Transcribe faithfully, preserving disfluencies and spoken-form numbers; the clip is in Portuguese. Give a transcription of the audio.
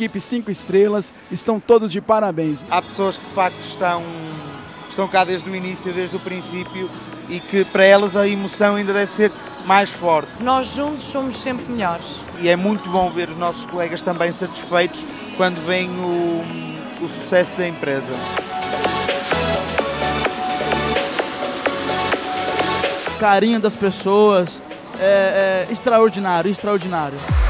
equipe cinco estrelas, estão todos de parabéns. Há pessoas que de facto estão, estão cá desde o início, desde o princípio, e que para elas a emoção ainda deve ser mais forte. Nós juntos somos sempre melhores. E é muito bom ver os nossos colegas também satisfeitos quando veem o, o sucesso da empresa. Carinho das pessoas, é, é extraordinário, extraordinário.